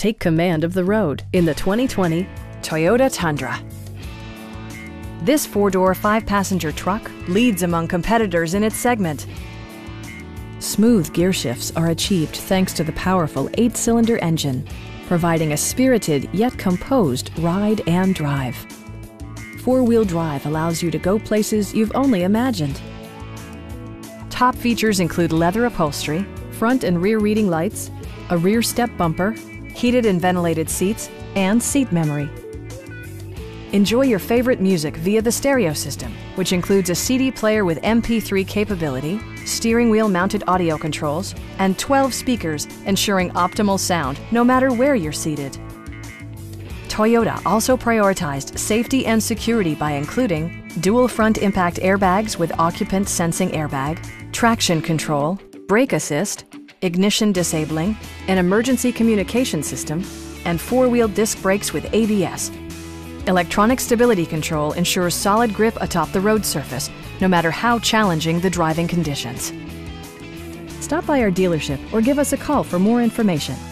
Take command of the road in the 2020 Toyota Tundra. This four-door, five-passenger truck leads among competitors in its segment. Smooth gear shifts are achieved thanks to the powerful 8-cylinder engine, providing a spirited yet composed ride and drive. Four-wheel drive allows you to go places you've only imagined. Top features include leather upholstery, front and rear reading lights, a rear step bumper, heated and ventilated seats, and seat memory. Enjoy your favorite music via the stereo system, which includes a CD player with MP3 capability, steering wheel mounted audio controls, and 12 speakers, ensuring optimal sound no matter where you're seated. Toyota also prioritized safety and security by including dual front impact airbags with occupant sensing airbag, traction control, brake assist, ignition disabling, an emergency communication system, and four-wheel disc brakes with ABS. Electronic stability control ensures solid grip atop the road surface, no matter how challenging the driving conditions. Stop by our dealership or give us a call for more information.